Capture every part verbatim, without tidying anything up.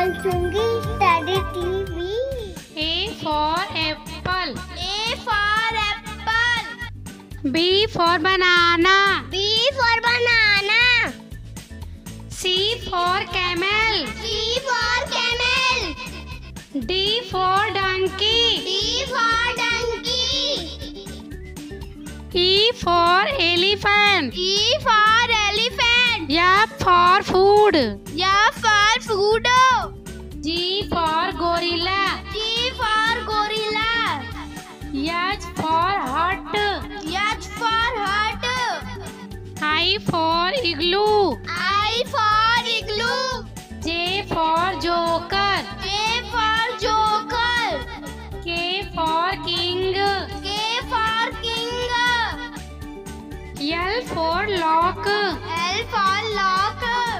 Alchungi Study T V. A for apple. A for apple. B for banana. B for banana. C for camel. C for camel. D for donkey. D for donkey. E for elephant. E for elephant. F for food. F for food. G for gorilla. G for gorilla. H for hut. H for hut. I for igloo. I for igloo. J for joker. J for joker. K for king. K for king. L for lock. L for lock.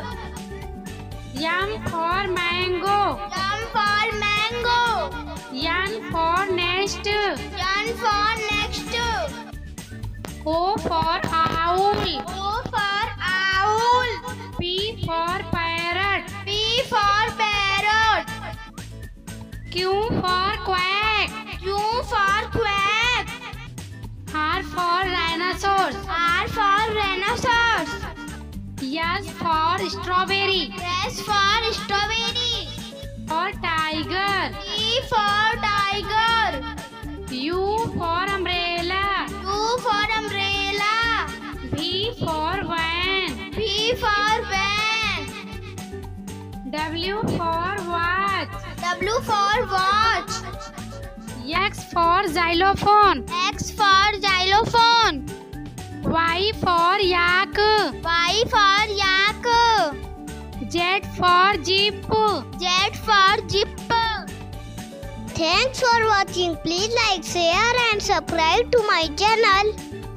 M for mango. M for mango. N for nest. N for next. O for owl. O for owl. P for parrot. P for parrot. Q for quack. Q for quack. R for rhinoceros. R for rhinoceros. S for strawberry. S for strawberry. For tiger. T for tiger. U for umbrella. U for umbrella. V for van. V for van. W for watch. W for watch. X for xylophone. X for xylophone. Y for yak. Y for yak. Z for jeep. Z for jeep. Thanks for watching. Please like, share and subscribe to my channel.